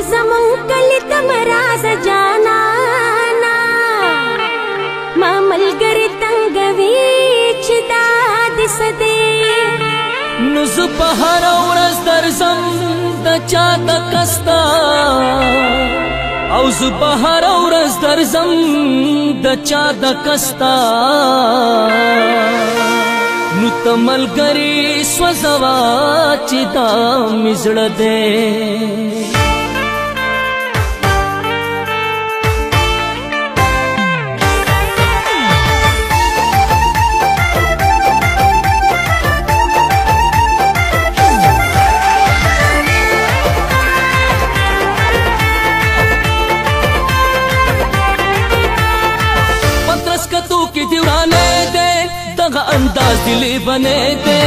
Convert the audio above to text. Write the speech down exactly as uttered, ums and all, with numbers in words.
زمون کلی تم راز جانا نا ما ملګری تنګوي چې داد سدې نو زه په هر ورځ درځم د چا د کستا او زه په هر ورځ درځم د چا د کستا نو ته ملګری سوځوا چې دا مې زړه دی انداز دلی بنے دے